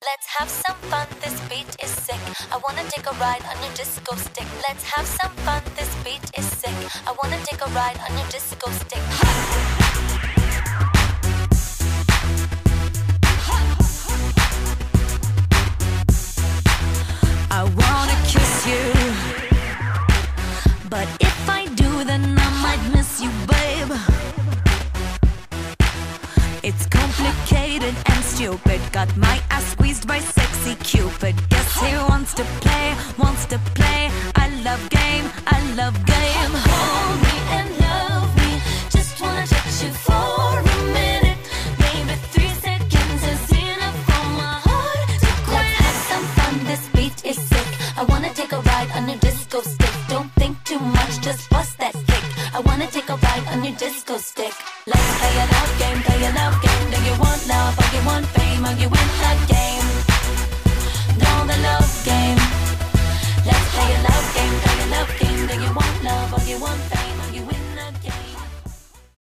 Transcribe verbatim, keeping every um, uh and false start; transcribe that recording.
Let's have some fun, this beat is sick. I wanna take a ride on your disco stick. Let's have some fun, this beat is sick. I wanna take a ride on your disco stick. I wanna kiss you, but if I do, then I might miss you, babe. It's complicated and stupid. Got my ass squeezed by sexy Cupid. Guess he wants to play, wants to play. I love game, I love game. Hold me and love me. Just wanna touch you for a minute. Maybe three seconds is enough for my heart to quit. Let's have some fun, this beat is sick. I wanna take a ride on your disco stick. Don't think too much, just bust that kick. I wanna take a ride on your disco stick. Let's play a love game, play a love game. Do you want love or you want fame? Or you win the game? Know the love game. Let's play a love game, play a love game. Do you want love or you want fame? Or you win